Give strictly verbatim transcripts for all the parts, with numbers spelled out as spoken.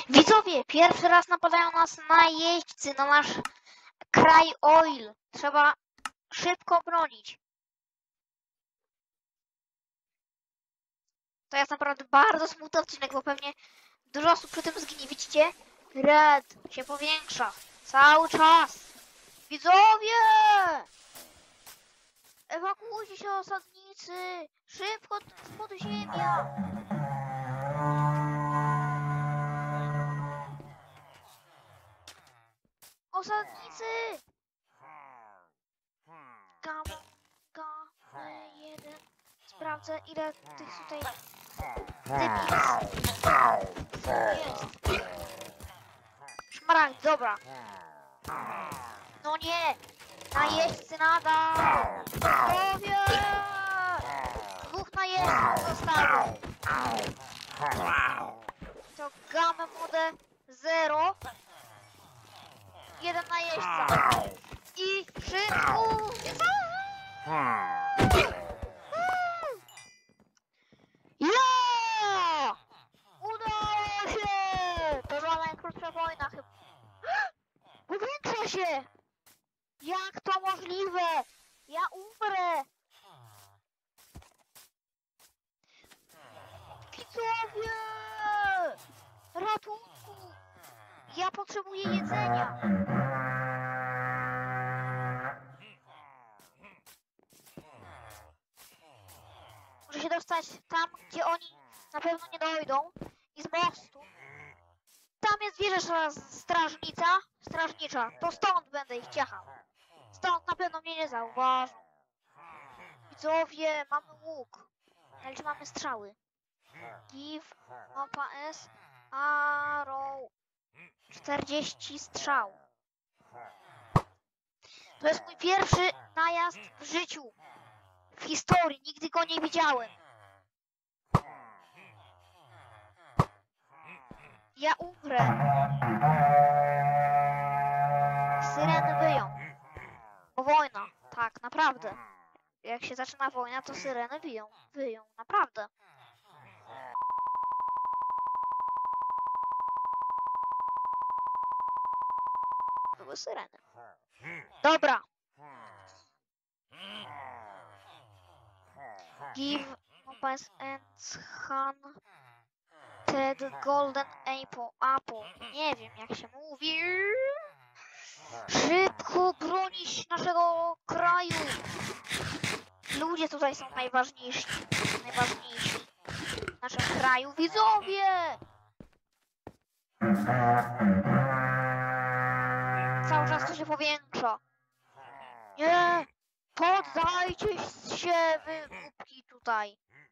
Widzowie, pierwszy raz napadają nas najeźdźcy na nasz kraj Oil. Trzeba szybko bronić. To jest naprawdę bardzo smutny odcinek, bo pewnie dużo osób przy tym zginie. Widzicie? Red się powiększa. Cały czas. Widzowie! Ewakuujcie się, osadnicy! Szybko z podziemia! Osadnicy! Gam, gam, jeden. Sprawdzę, ile tych tutaj typów jest. Szmaragd, dobra. No nie! Najeźdźcy nadal! Powie! Dwóch najeźdźców zostało. To gamę mode zero. Jeden najeźdźca. I szybko! Ja! Udało się! To była najkrótsza wojna chyba. Powiększa się! Jak to możliwe? Ja umrę! Widzowie! Ratunku! Ja potrzebuję jedzenia! Muszę się dostać tam, gdzie oni na pewno nie dojdą. I z mostu. Tam jest wieża strażnica, strażnicza. To stąd będę ich ciachał. Stąd na pewno mnie nie zauważą. Widzowie, mamy łuk. Ale czy mamy strzały? Give, mapa S, arrow. czterdzieści strzał. To jest mój pierwszy najazd w życiu. W historii. Nigdy go nie widziałem. Ja umrę. Syreny wyją. Bo wojna. Tak, naprawdę. Jak się zaczyna wojna, to syreny wyją. Wyją. Naprawdę. Były syreny. Dobra. Give Mobile and Han Ted Golden Apple. Apple. Nie wiem jak się mówi. Szybko bronić naszego kraju. Ludzie tutaj są najważniejsi. Najważniejsi. W naszym kraju. Widzowie! Cały czas to się powiększa. Nie! Poddajcie się, wy głupki tutaj.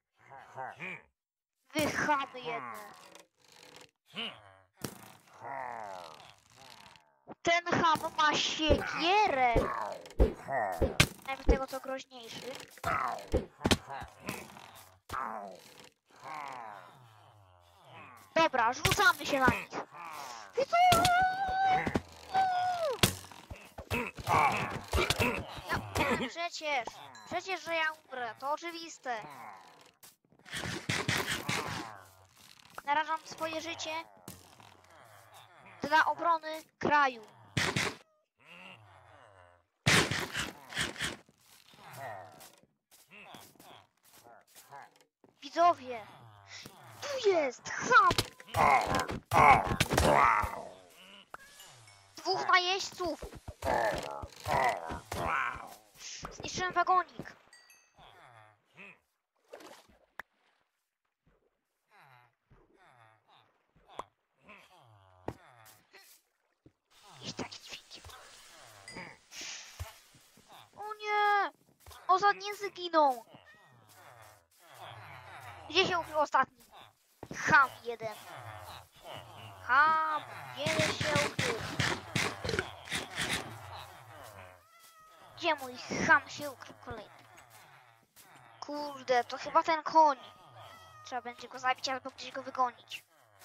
Wy chamy jedne. Ten cham ma siekierę. Najpierw tego co groźniejszy. Dobra, rzucamy się na nich. No, przecież, przecież, że ja umrę, to oczywiste. Narażam swoje życie dla obrony kraju. Widzowie, tu jest cham. Dwóch najeźdźców. Zniszczyłem wagonik. Jest taki dźwięk. O nie! Osadnicy giną. Gdzie się ukrył ostatni? Ham jeden. Ham jeden się ukrył. Gdzie mój ham się ukrył kolejny? Kurde, to chyba ten koń. Trzeba będzie go zabić albo gdzieś go wygonić.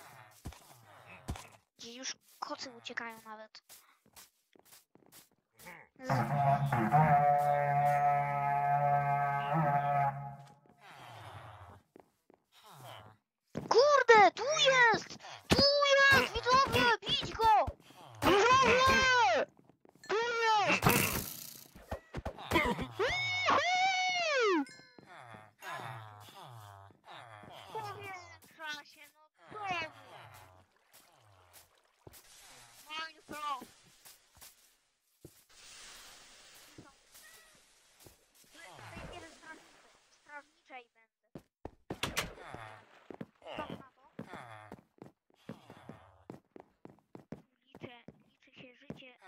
Gdzie już kocy uciekają nawet. Z... Kurde, tu jest! Tu jest! Widzę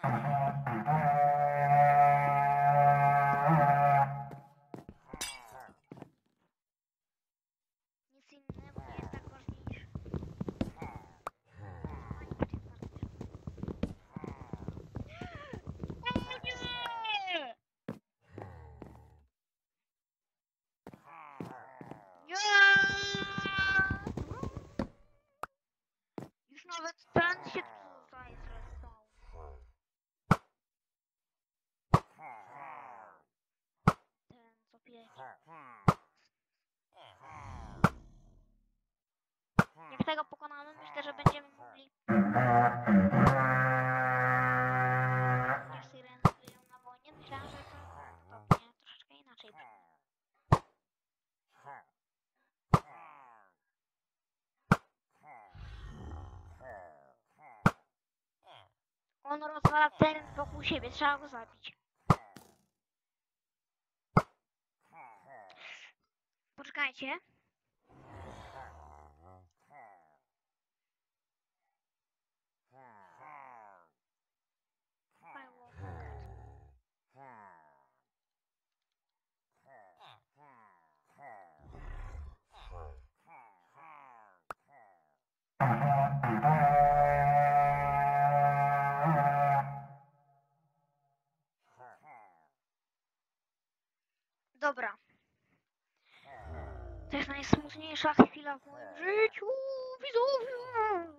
Nic innego nie jest tak ważniejsze. O nie! Nie! Już nawet ten się tutaj zresztą. Ten co pięć. Jak tego pokonamy, myślę, że będziemy mogli. Jak Syreny wyją na wojnie, myślałem, że to prawdopodobnie troszeczkę inaczej brzmi. On rozwala teren wokół siebie, trzeba go zabić. Poczekajcie. Dobra. To jest najsmutniejsza chwila w moim życiu, widzowie.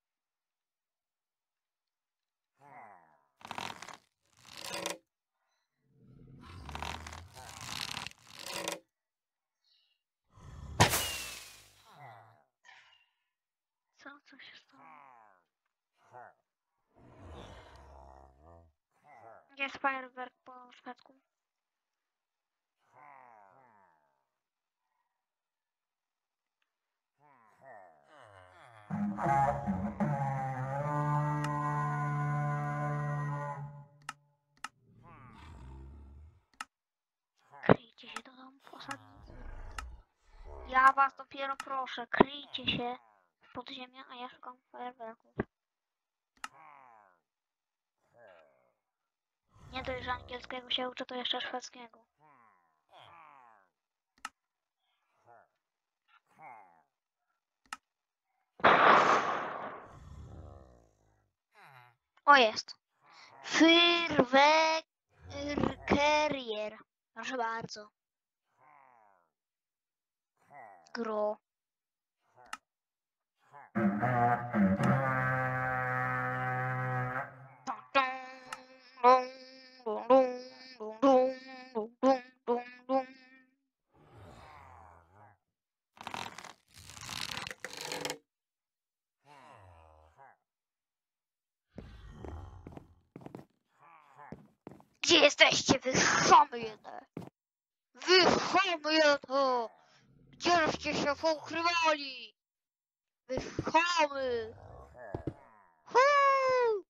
Co? Co się stało? Jest fajerwerk po szwedzku. Kryjcie się do domu posadnicy. Ja was dopiero proszę, kryjcie się pod ziemię, a ja szukam fajerwerków. Nie dość, że angielskiego się uczę, to jeszcze szwedzkiego. O, jest. Fyrwerkerier. Proszę bardzo. Gro. Gdzie jesteście, wy chamy jedne? Wy chamy jedne! Gdzieście się poukrywali? Wy chamy! Huu!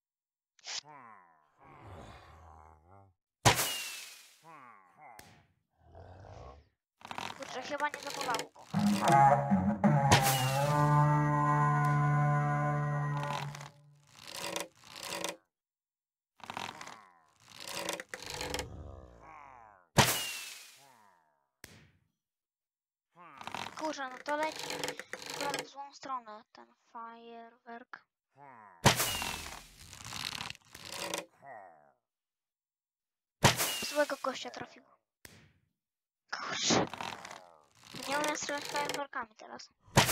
Kurczę, chyba nie zabolało go. Kurczę, no to leci akurat w złą stronę ten fajerwerk. Złego gościa trafił. Kurczę. Nie umiem strzelać fajerwerkami teraz.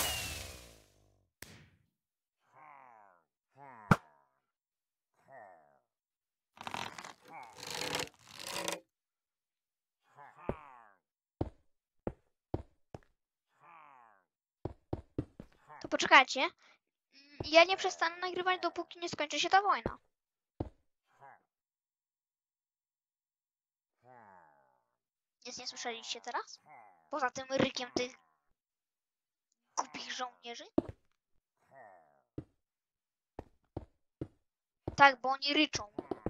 To poczekajcie. Ja nie przestanę nagrywać, dopóki nie skończy się ta wojna. Nic nie słyszeliście teraz? Poza tym rykiem tych głupich żołnierzy? Tak, bo oni ryczą.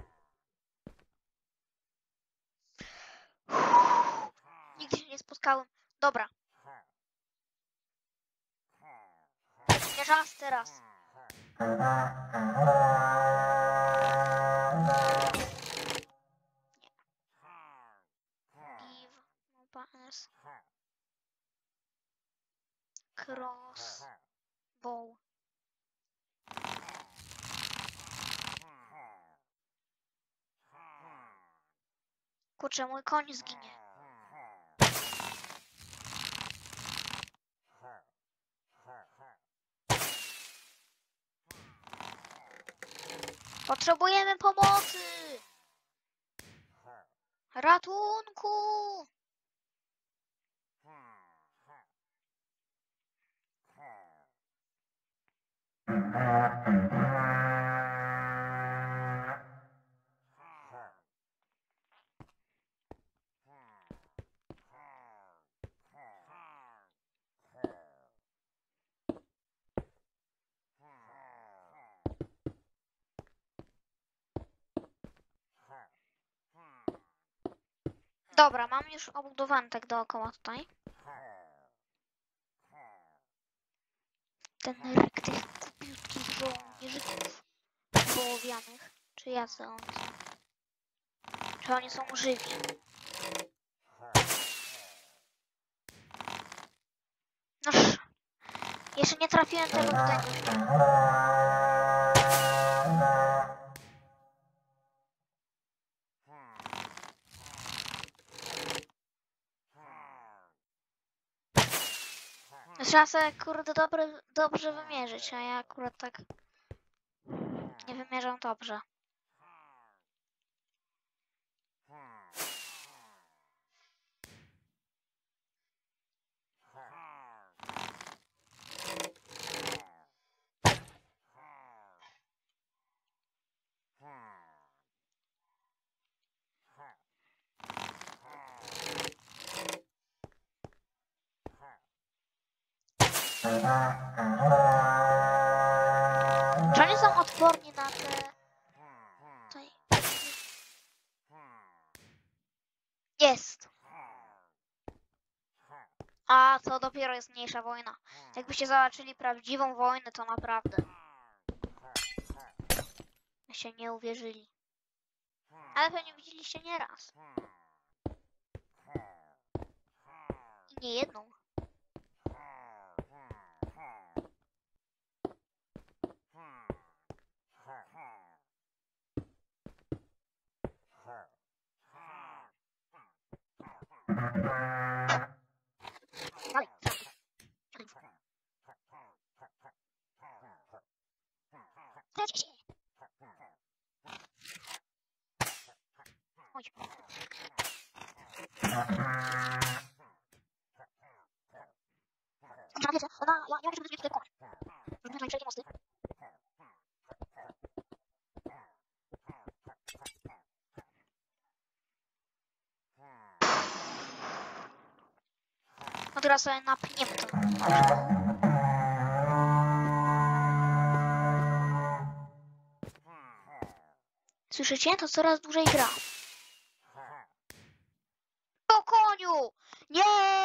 Uff, nigdy się nie spotkałem. Dobra. Nie czas teraz. crossbow. Kurczę, mój koń zginie. Potrzebujemy pomocy! Ratunku! Dobra, mam już obudowany tak dookoła tutaj. Ten ryk tych kupiutkich żołnierzyków wołowianych. Czy jacy oni są? Czy oni są żywi? Noż, jeszcze nie trafiłem tego tutaj gościa. Trzeba sobie, kurde, dobry, dobrze wymierzyć, a ja akurat tak nie wymierzam dobrze. Czy oni są odporni na te... Tutaj... Jest! A, to dopiero jest mniejsza wojna. Jakbyście zobaczyli prawdziwą wojnę, to naprawdę... się nie uwierzyli. Ale pewnie widzieliście nieraz. I nie jedną. Dalej. Leci się. Chodź. Ona, ja, ja muszę wyjść tylko. Wyznaczaj wszelkie mosty. No teraz sobie napniemy to. Słyszycie? To coraz dłużej gra. O koniu! Nie!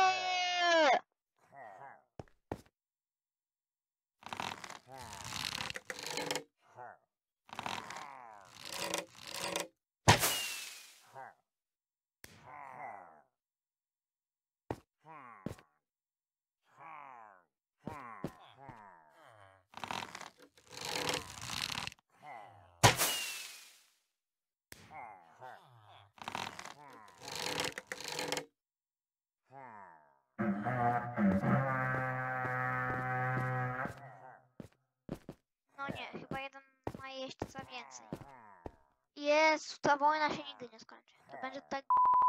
No nie, chyba jeden ma jeźdźca więcej. Jezu, ta wojna się nigdy nie skończy. To będzie tak...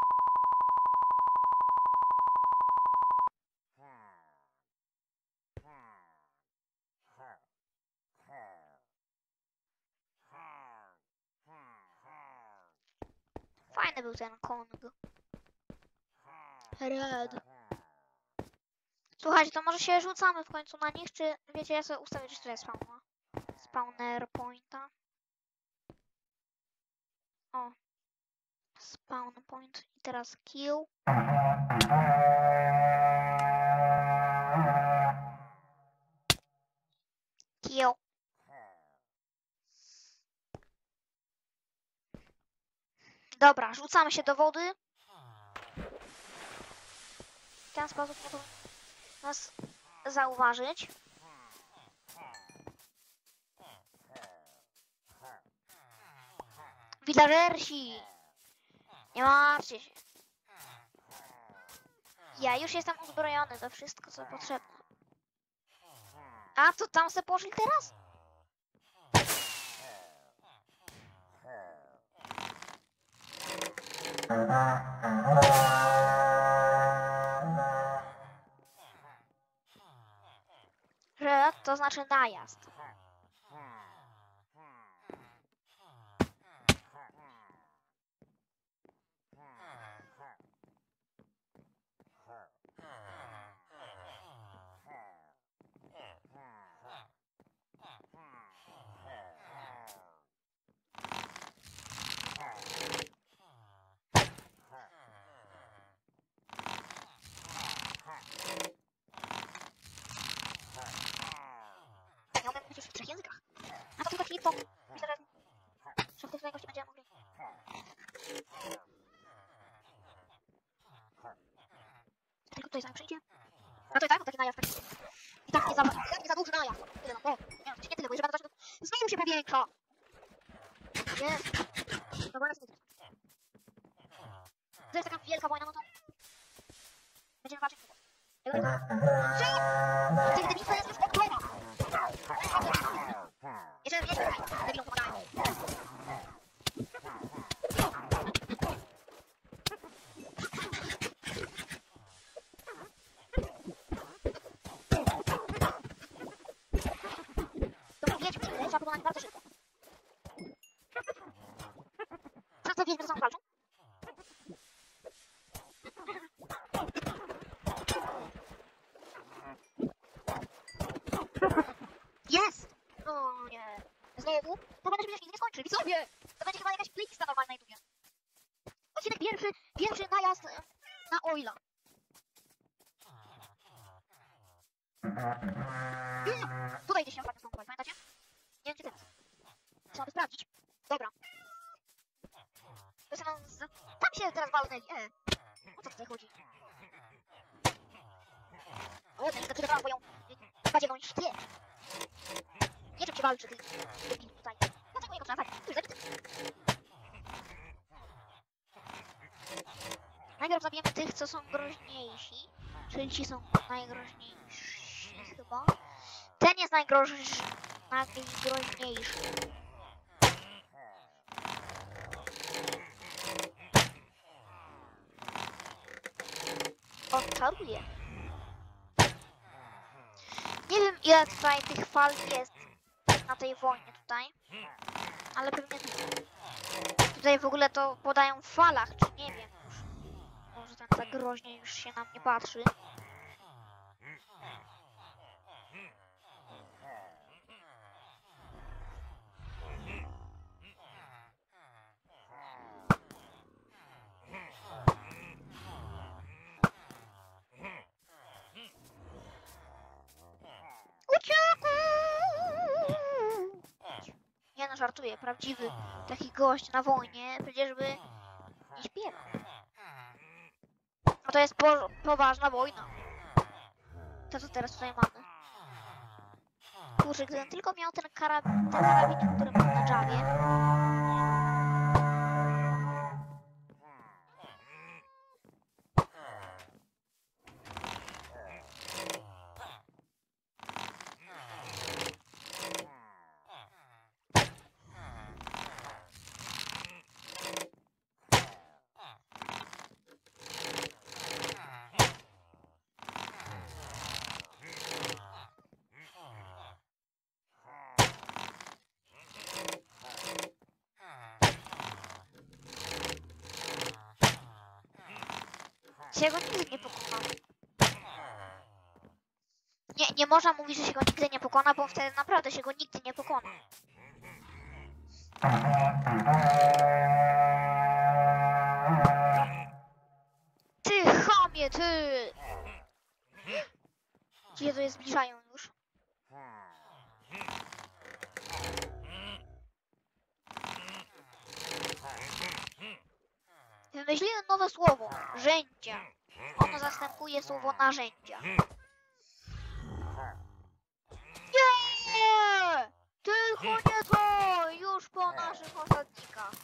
Fajny był ten Kong. Red. Słuchajcie, to może się rzucamy w końcu na nich, czy wiecie, ja sobie ustawię gdzieś tutaj spawna. Spawner pointa. O. Spawn point. I teraz kill. Kill. Dobra, rzucamy się do wody. W ten sposób nas zauważyć. Villagersi! Nie martwcie się. Ja już jestem uzbrojony, to wszystko co potrzebne. A, to tam se poszli teraz? Że to znaczy najazd. Ja umiem mówić w trzech językach. A to tylko chwilę po... Myślę, że... że w tej jakości będziemy mogli... Tylko tutaj zanim przyjdzie. A to i tak, bo taki najazd taki... I tak nie za, nie za duży najazd. Tyle mam, bo... Nie, to się nie tyle, bo jeżeli będę dać... Znowu się powiększa! Jest! Dobra, jest nic. To jest taka wielka wojna, no to... Będziemy walczyć. Tych debilów to jest już od głowa! Jeżeli wiesz, tutaj, debilom pomagają. To mówię ci, że trzeba pokonać bardzo szybko. Przez te wiedźmy ze sobą walczą? Jest! O nie. Znowu? To będę się nigdy nie skończy. Widzowie! To będzie chyba jakaś playlista normalna na YouTubie. Odcinek pierwszy, pierwszy najazd e, na Oila. Nie! Tutaj gdzieś się ostatnio spróbować, pamiętacie? Nie wiem czy teraz. Trzeba by sprawdzić. Dobra. To się nam z... Tam się teraz walnęli, e. O co tutaj chodzi? O, ten się zaczynała, bo ją... Bardziej gonić sztylet. Nie czym się walczy, ty debil tutaj. Dlaczego jego trzeba zabić? Tu jest zabity. Najpierw zabijemy tych, co są groźniejsi. Czyli ci są najgroźniejsi chyba. Ten jest najgroźniejszy. Najgroźniejszy. On czaruje. Nie wiem ile tutaj tych fal jest na tej wojnie tutaj. Ale pewnie tutaj w ogóle to podają w falach, czy nie wiem już. Może ten tak groźnie już się na mnie patrzy. Uciekł! Nie no, żartuję. Prawdziwy taki gość na wojnie przecież by nie śpiewał. No to jest po, poważna wojna. To co teraz tutaj mamy? Kurczę, gdybym tylko miał ten karabin, ten karabin, który mam na Javie. Się go nigdy nie pokona. Nie, nie można mówić, że się go nigdy nie pokona, bo wtedy naprawdę się go nigdy nie pokona. Ty chamie, ty! Gdzie to je zbliżają już? Wymyśliłem nowe słowo. Rzędzia. Ono zastępuje słowo narzędzia. O nie to! Już po naszych osadnikach.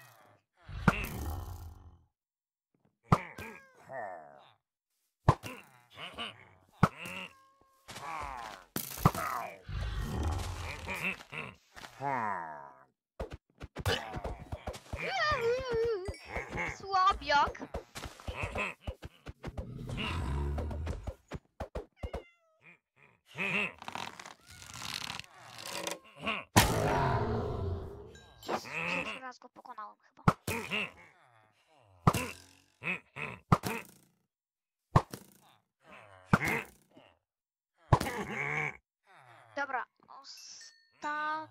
Słabiak. Jezus, pierwszy raz go pokonałem chyba. Dobra, osta...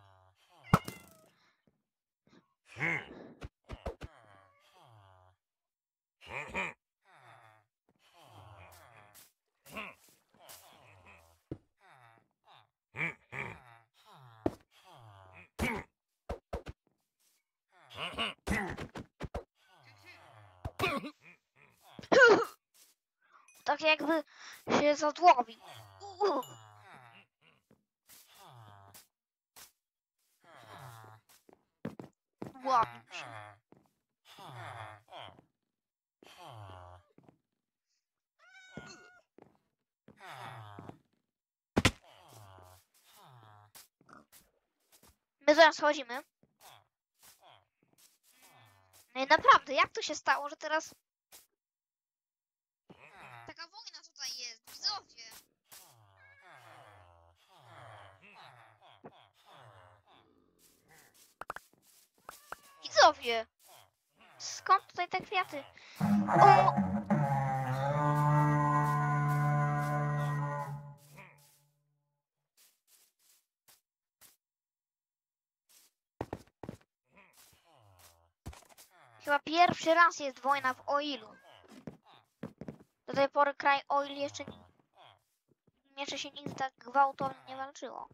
Tak jakby się zadławił. Dławił się. My zaraz chodzimy. No i naprawdę, jak to się stało, że teraz... Taka wojna tutaj jest, widzowie. Widzowie. Skąd tutaj te kwiaty? O! Chyba pierwszy raz jest wojna w Oilu. Do tej pory kraj Oil jeszcze, jeszcze się nigdy tak gwałtownie nie walczyło.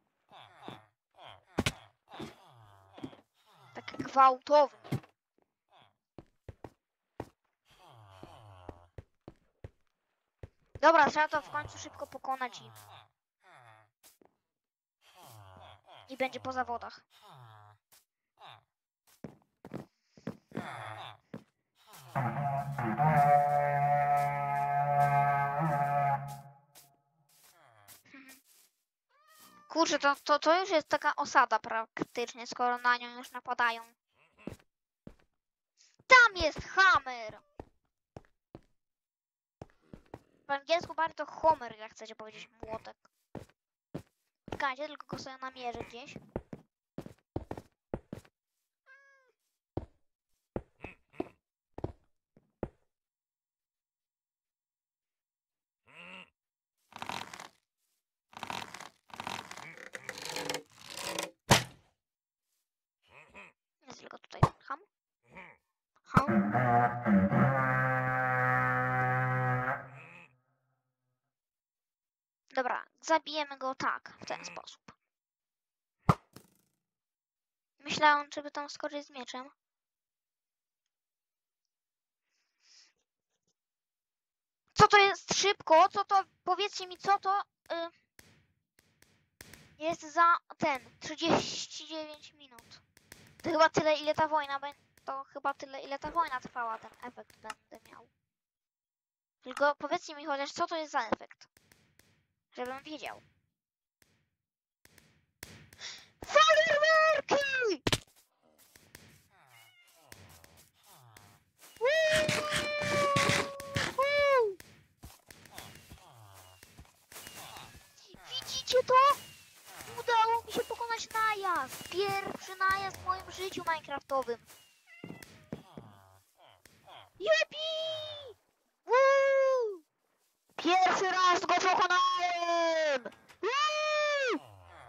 Tak gwałtownie. Dobra, trzeba to w końcu szybko pokonać i... I będzie po zawodach. Kurczę, to, to, to już jest taka osada praktycznie, skoro na nią już napadają. Tam jest Hammer! W angielsku bardziej to Homer, jak chcecie powiedzieć młotek. Czekajcie, tylko go sobie namierzę gdzieś. Jest tylko tutaj ham. Ham. Dobra, zabijemy go tak, w ten sposób. Myślałem, żeby tam skoczyć z mieczem. Co to jest szybko? Co to? Powiedzcie mi, co to y, jest za ten trzydzieści dziewięć minut. To chyba tyle, ile ta wojna będzie. To chyba tyle, ile ta wojna trwała, ten efekt będę miał. Tylko powiedzcie mi chociaż, co to jest za efekt. Żebym wiedział. Fajerwerki! Widzicie to? Udało mi się pokonać najazd. Pierwszy najazd w moim życiu minecraftowym. Jupi! Woo! Pierwszy raz go pokonałem! Woo!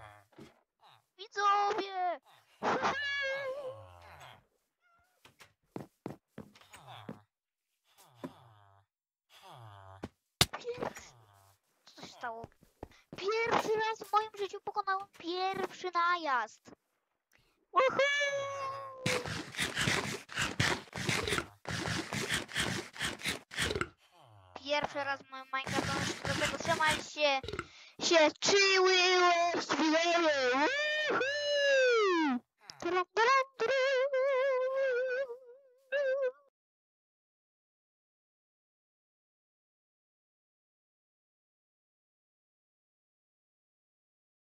Widzowie! Pierwszy... Co się stało? Pierwszy raz w moim życiu pokonałem pierwszy najazd. Woohoo! Pierwszy raz w moim Minecraftowym, do tego trzymać się, się czyły.